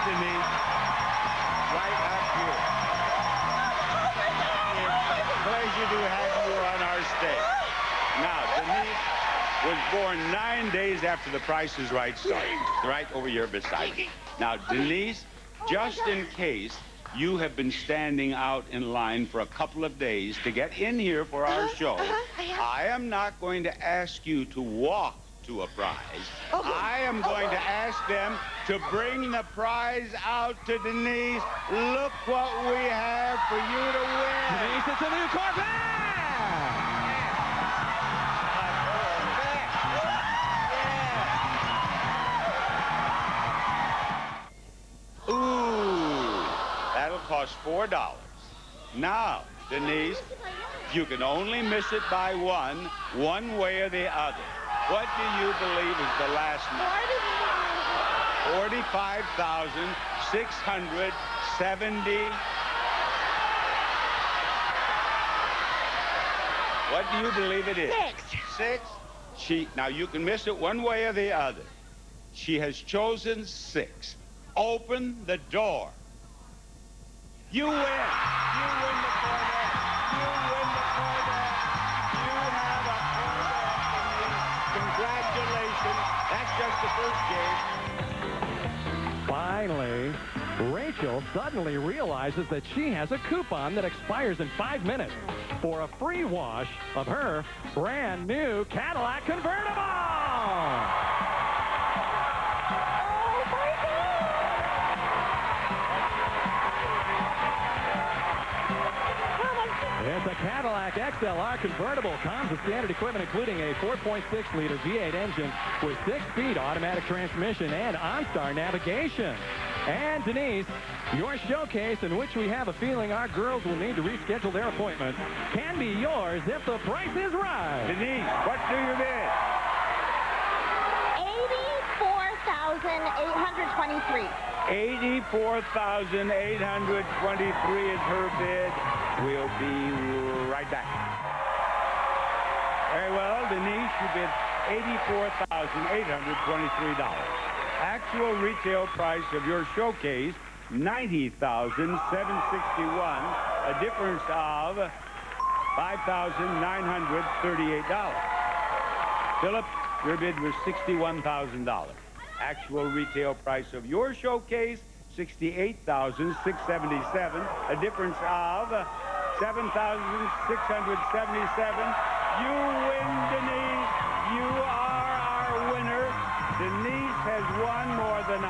Denise. Right up here. It's a pleasure to have you on our stage. Now, Denise was born 9 days after The Price is Right started. Right over here beside me. Now, Denise, just in case you have been standing out in line for a couple of days to get in here for our show, I am not going to ask you to walk to a prize. I am going to ask them to bring the prize out to Denise. Look what we have for you to win. Denise, it's a new Corvette! Ooh, that'll cost $4. Now, Denise, you can only miss it by one way or the other. What do you believe is the last number? 45,670. What do you believe it is? 6. Now, you can miss it one way or the other. She has chosen 6. Open the door. You win. You win the Corvette. You win the Corvette. You have a Corvette, Denise. Congratulations. That's just the first game. Finally, Rachel suddenly realizes that she has a coupon that expires in 5 minutes for a free wash of her brand new Cadillac convertible. It's a Cadillac XLR convertible. Comes with standard equipment, including a 4.6-liter V8 engine with 6-speed automatic transmission and OnStar navigation. And Denise, your showcase, in which we have a feeling our girls will need to reschedule their appointment, can be yours if the price is right. Denise, what do you bid? $84,823. 84,823 is her bid. We'll be right back. Very well, Denise, you bid $84,823. Actual retail price of your showcase, $90,761, a difference of $5,938. Philip, your bid was $61,000. Actual retail price of your showcase, $68,677, a difference of $7,677. You win, Denise. You are our winner. Denise has won more than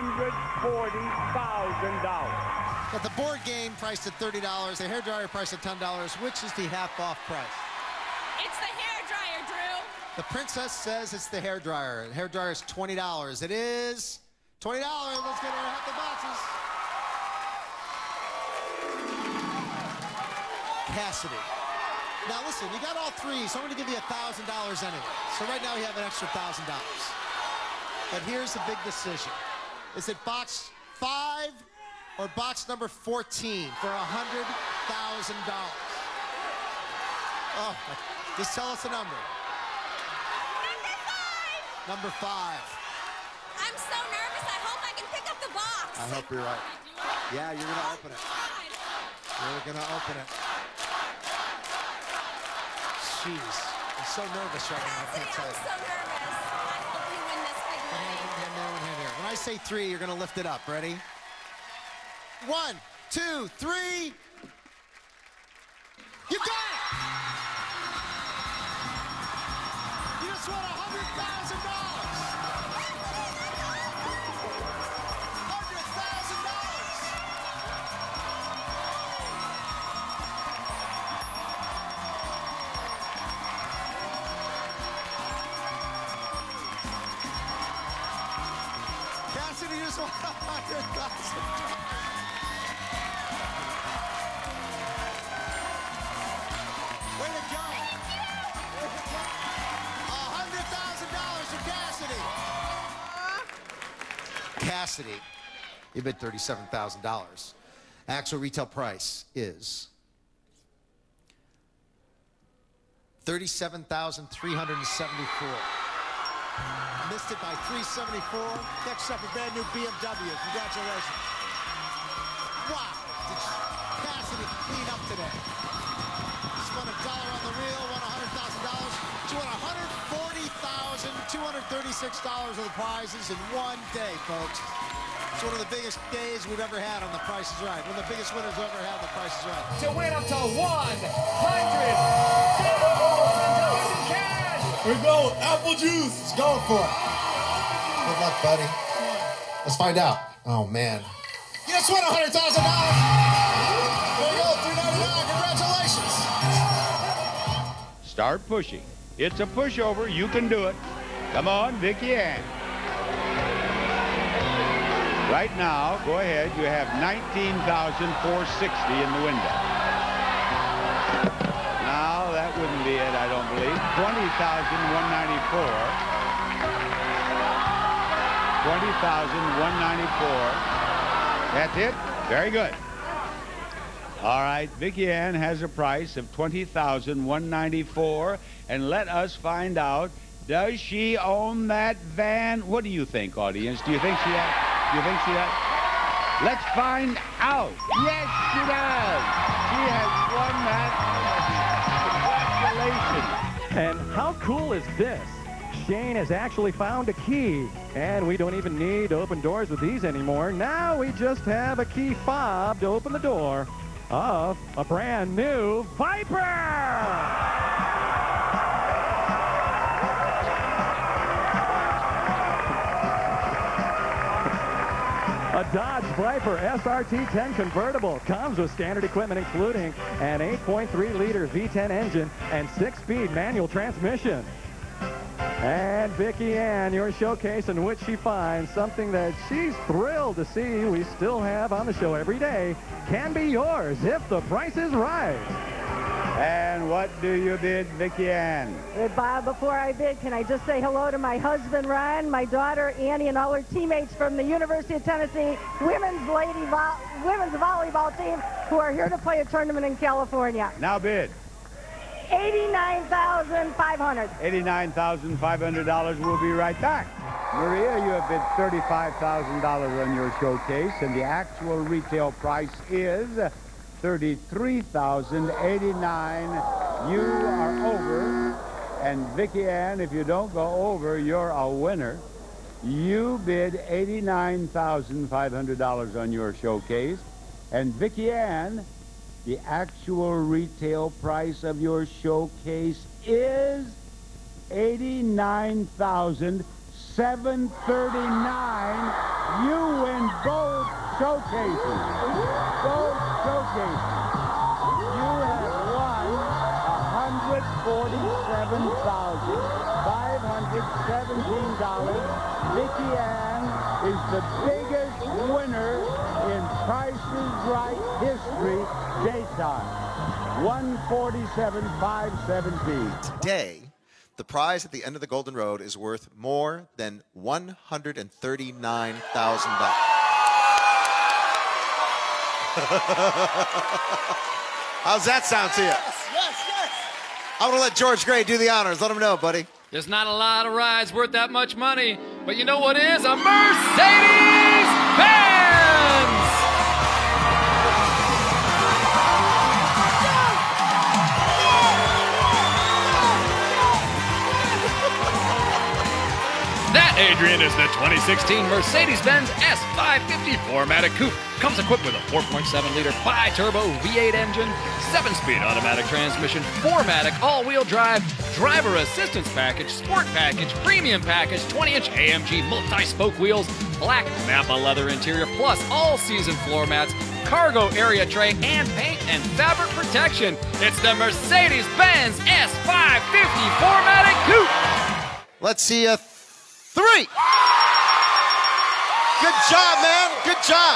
$140,000. But the board game priced at $30, the hairdryer priced at $10. Which is the half-off price? It's the hairdryer, Drew. The princess says it's the hairdryer. The hairdryer is $20. It is $20. Let's get her half the boxes. Cassidy. Now listen, you got all three, so I'm going to give you $1,000 anyway. So right now you have an extra $1,000. But here's the big decision. Is it box 5 or box number 14 for $100,000? Oh, just tell us the number. Number 5. I'm so nervous. I hope I can pick up the box. I hope you're right. Yeah, you're going to open it. You're going to open it. Jeez. I'm so nervous right now. I can't tell you. I'm so nervous. I hope you win this big money. When I say 3, you're going to lift it up. Ready? 1, 2, 3. You got it! You just won $100,000. Cassidy just won $100,000. Way to go. $100,000 for Cassidy. Cassidy, you bid $37,000. Actual retail price is $37,374. Missed it by 374. Next up, a brand new BMW. Congratulations. Wow. Did Cassidy clean up today? Spun $1 on the reel, won $100,000. She won $140,236 of the prizes in one day, folks. It's one of the biggest days we've ever had on The Price is Right. One of the biggest winners we've ever had on The Price is Right. To win up to $100,000 in cash. We're going. Apple juice. Let's go for it. Good luck, buddy. Let's find out. Oh, man. You just won $100,000. There you go, $399. Congratulations. Start pushing. It's a pushover. You can do it. Come on, Vicky Ann. Right now, go ahead. You have $19,460 in the window. Now, that wouldn't be it, I don't believe. $20,194. $20,194. That's it? Very good. All right, Vicky Ann has a price of $20,194. And let us find out, does she own that van? What do you think, audience? Do you think she has? Do you think she does? Let's find out. Yes, she does. She has won that. Congratulations. And how cool is this? Shane has actually found a key, and we don't even need to open doors with these anymore. Now we just have a key fob to open the door of a brand new Viper. A Dodge Viper SRT 10 convertible comes with standard equipment including an 8.3-liter V10 engine and 6-speed manual transmission. And Vicky Ann, your showcase in which she finds something that she's thrilled to see we still have on the show every day can be yours if the price is right. And what do you bid, Vicky Ann? Bob, before I bid, can I just say hello to my husband, Ron, my daughter, Annie, and all her teammates from the University of Tennessee women's volleyball team who are here to play a tournament in California. Now bid. $89,500. $89,500. We'll be right back. Maria, you have bid $35,000 on your showcase, and the actual retail price is $33,089. You are over. And Vicky Ann, if you don't go over, you're a winner. You bid $89,500 on your showcase. And Vicky Ann, the actual retail price of your showcase is $89,739. You win both showcases. Both showcases. You have won $147,517. Vicky Ann is the biggest winner in Price is Right history, daytime. $147,517. Today, the prize at the end of the Golden Road is worth more than $139,000. How's that sound to you? Yes, yes, yes. I'm going to let George Gray do the honors. Let him know, buddy. There's not a lot of rides worth that much money, but you know what is? A Mercedes-Benz! That, Adrian, is the 2016 Mercedes-Benz S550 4MATIC Coupe. Comes equipped with a 4.7-liter bi-turbo V8 engine, 7-speed automatic transmission, 4MATIC all-wheel drive, driver assistance package, sport package, premium package, 20-inch AMG multi-spoke wheels, black Napa leather interior, plus all-season floor mats, cargo area tray, and paint and fabric protection. It's the Mercedes-Benz S550 4MATIC Coupe. Let's see a 3. Good job, man. Good job.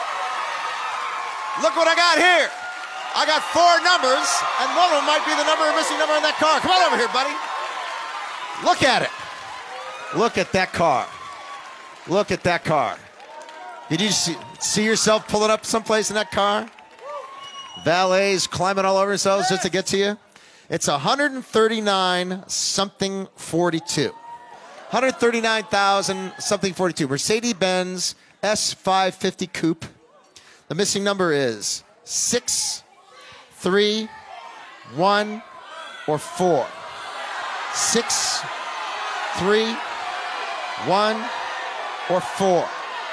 Look what I got here. I got 4 numbers, and one of them might be the missing number in that car. Come on over here, buddy. Look at it. Look at that car. Look at that car. Did you see yourself pulling up someplace in that car? Valets climbing all over themselves just to get to you. It's 139 something 42. $139,000 something 42. Mercedes-Benz S550 Coupe. The missing number is 6, 3, 1, or 4. 6, 3, 1, or 4.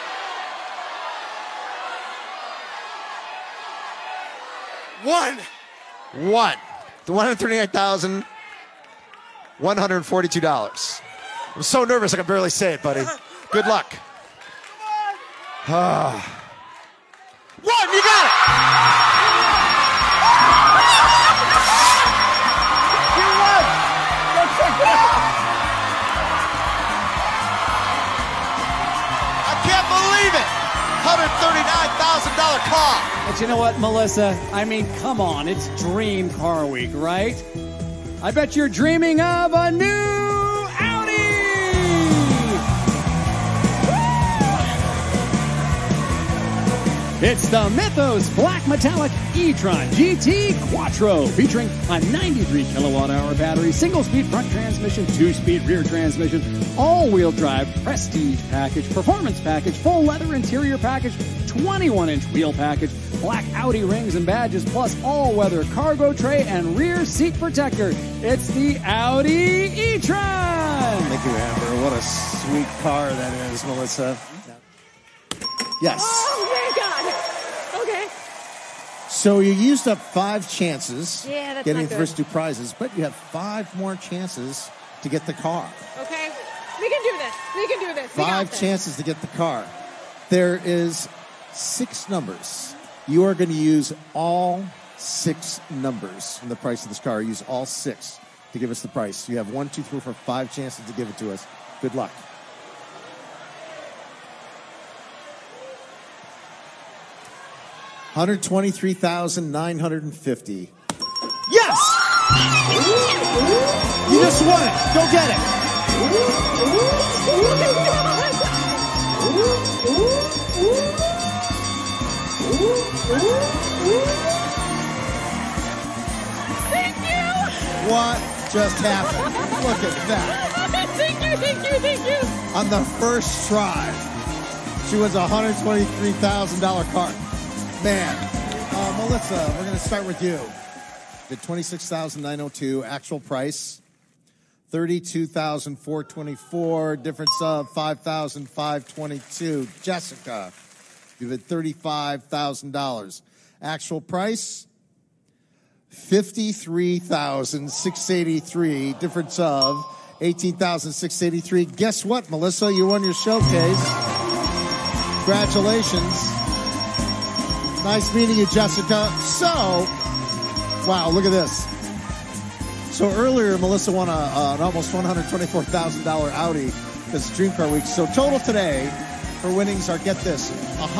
1. The $139,142. I'm so nervous I can barely say it, buddy. Good luck. 1, you got it! You won! Go check it out! I can't believe it! $139,000 car. But you know what, Melissa? I mean, come on. It's Dream Car Week, right? I bet you're dreaming of a new Audi! It's the Mythos Black Metallic e-tron GT Quattro, featuring a 93 kilowatt-hour battery, single-speed front transmission, 2-speed rear transmission, all-wheel drive, prestige package, performance package, full leather interior package, 21-inch wheel package, black Audi rings and badges, plus all-weather cargo tray and rear seat protector. It's the Audi e-tron! Thank you, Amber. What a sweet car that is, Melissa. Yes. Oh, thank God. Okay. So you used up 5 chances Yeah, that's getting not the good. first 2 prizes, but you have 5 more chances to get the car. Okay. We can do this. We can do this. We got 5 this. chances to get the car. There is 6 numbers. You are going to use all 6 numbers in the price of this car. Use all 6 to give us the price. You have 1, 2, 3, 4, 5 chances to give it to us. Good luck. $123,950. Yes! You just won it. Go get it. Thank you. What just happened? Look at that. Thank you. On the first try, she wins a $123,000 car. Man, Melissa, we're going to start with you. The $26,902 actual price, $32,424, difference of $5,522. Jessica, you had $35,000. Actual price, $53,683, difference of $18,683. Guess what, Melissa? You won your showcase. Congratulations. Nice meeting you, Jessica. So, wow, look at this. So earlier, Melissa won an almost $124,000 Audi because it's Dream Car Week. So total today for winnings are, get this,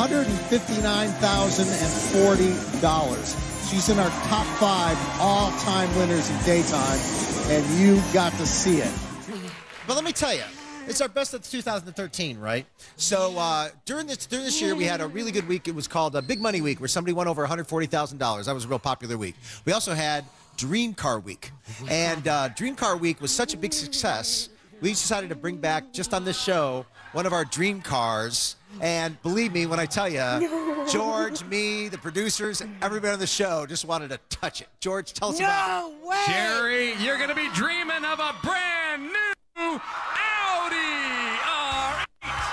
$159,040. She's in our top 5 all-time winners in daytime, and you got to see it. But let me tell you, it's our best of 2013, right? So during this year, we had a really good week. It was called Big Money Week, where somebody won over $140,000. That was a real popular week. We also had Dream Car Week. And Dream Car Week was such a big success, we decided to bring back, just on this show, one of our dream cars. And believe me when I tell you, George, me, the producers, and everybody on the show just wanted to touch it. George, tell us about it. No way. Jerry, you're going to be dreaming of a brand new Audi R8.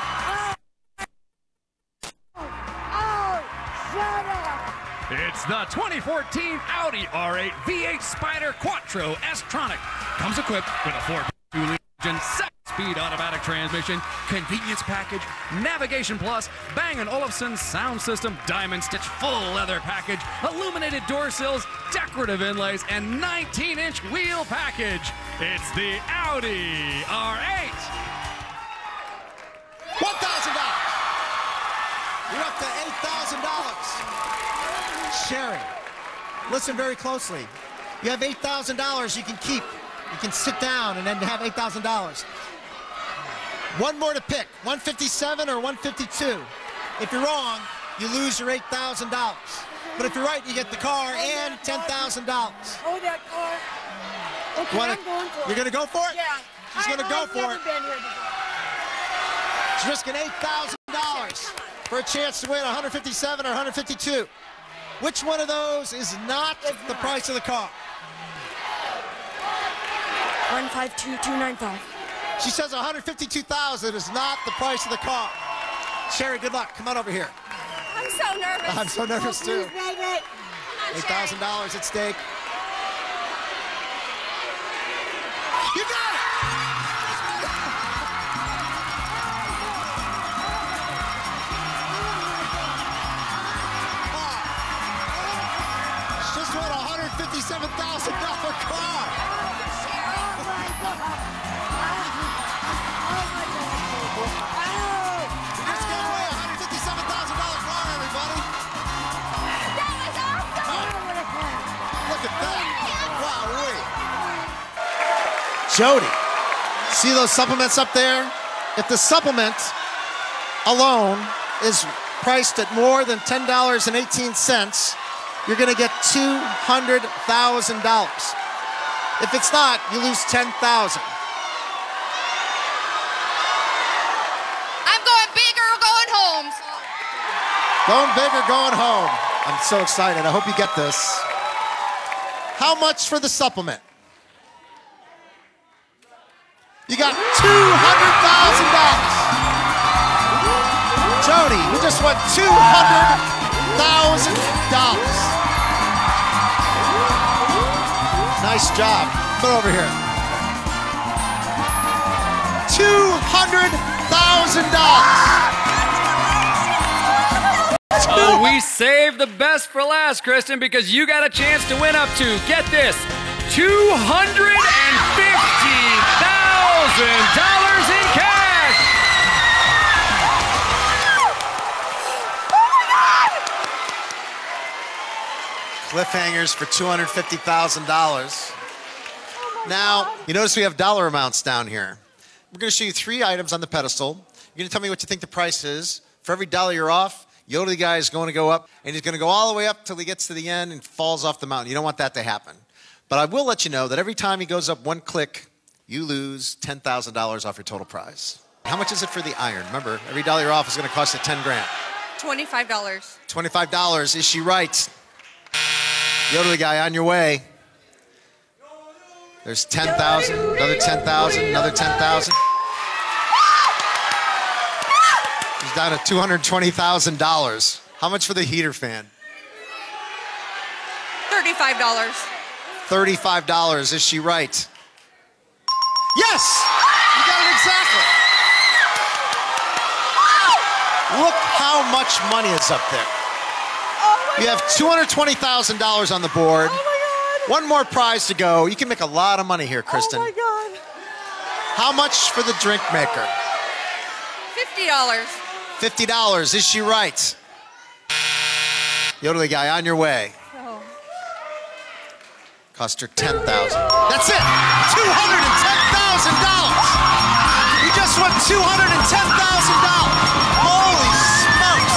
Oh, shut up. It's the 2014 Audi R8 V8 Spider Quattro S-Tronic. Comes equipped with a 4.2-liter engine, 7-speed automatic transmission, convenience package, navigation plus, Bang & Olufsen sound system, diamond stitch full leather package, illuminated door sills, decorative inlays, and 19-inch wheel package. It's the Audi R8. $1,000. You're up to $8,000. Sherry, listen very closely. You have $8,000 you can keep. You can sit down and then have $8,000. One more to pick, 157 or 152. If you're wrong, you lose your $8,000. But if you're right, you get the car and $10,000. Oh, that car. Okay, I'm going for it. You're going to go for it? Yeah. She's going to go for it. She's risking $8,000 for a chance to win 157 or 152. Which one of those is not the price of the car? 152,295. She says 152,000 is not the price of the car. Sherry, good luck. Come on over here. I'm so nervous. I'm so nervous too. $8,000 at stake. You got it! She just won a $157,000 car. Jody, see those supplements up there? If the supplement alone is priced at more than $10.18, you're going to get $200,000. If it's not, you lose $10,000. I'm going big or going home. Going big or going home. I'm so excited. I hope you get this. How much for the supplement? You got $200,000. Jody, you just won $200,000. Nice job. Come over here. $200,000. Oh, we saved the best for last, Kristen, because you got a chance to win up to, get this, $250,000 in cash. Cliffhangers for $250,000. Now, you notice we have dollar amounts down here. We're going to show you 3 items on the pedestal. You're going to tell me what you think the price is. For every dollar you're off, Yoda the guy is going to go up, and he's going to go all the way up till he gets to the end and falls off the mountain. You don't want that to happen. But I will let you know that every time he goes up 1 click, you lose $10,000 off your total prize. How much is it for the iron? Remember, every dollar you're off is going to cost you 10 grand. $25. $25. Is she right? Yoda the guy, on your way. There's 10,000, another 10,000, another 10,000. He's down to $220,000. How much for the heater fan? $35. $35. Is she right? Yes! You got it exactly. Look how much money is up there. You have $220,000 on the board. Oh my God. One more prize to go. You can make a lot of money here, Kristen. Oh my God. How much for the drink maker? $50. $50. Is she right? Yodeling guy, on your way. Oh. Cost her $10,000. That's it. $210,000. You just won $210,000. Holy smokes.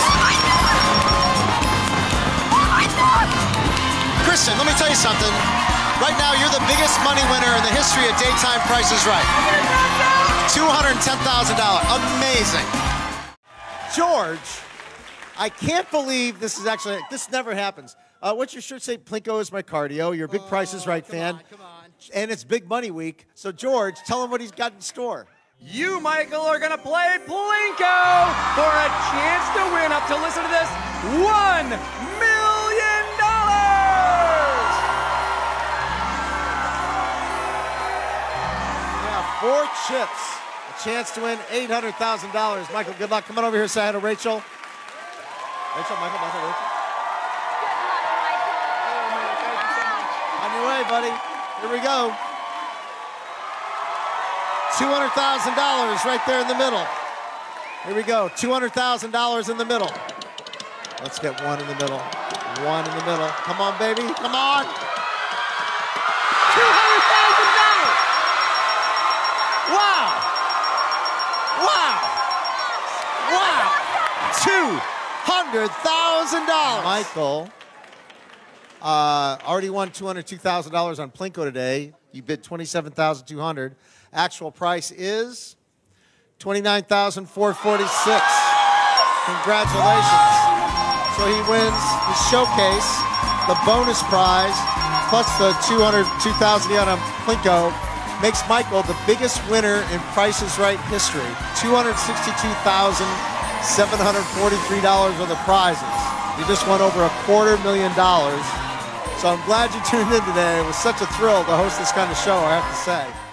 Kristen, let me tell you something. Right now, you're the biggest money winner in the history of Daytime Price is Right. $210,000. Amazing. George, I can't believe this never happens. What's your shirt say? Plinko is my cardio. You're a big Price is Right fan. Come on. And it's Big Money Week. So, George, tell him what he's got in store. You, Michael, are going to play Plinko for a chance to win up to, listen to this, $1 million! Yeah, 4 chips. A chance to win $800,000. Michael, good luck. Come on over here, say hi to Rachel. Rachel, Michael, Rachel. On your way, buddy. Here we go. $200,000 right there in the middle. Here we go. $200,000 in the middle. Let's get one in the middle. One in the middle. Come on, baby. Come on. $200,000. Wow. Wow. Wow. $200,000. Michael already won $202,000 on Plinko today. You bid $27,200. Actual price is $29,446. Congratulations. So he wins the showcase, the bonus prize, plus the $2,000 on Plinko, makes Michael the biggest winner in Price is Right history. $262,743 worth of prizes. You just won over $250,000. So I'm glad you tuned in today. It was such a thrill to host this kind of show, I have to say.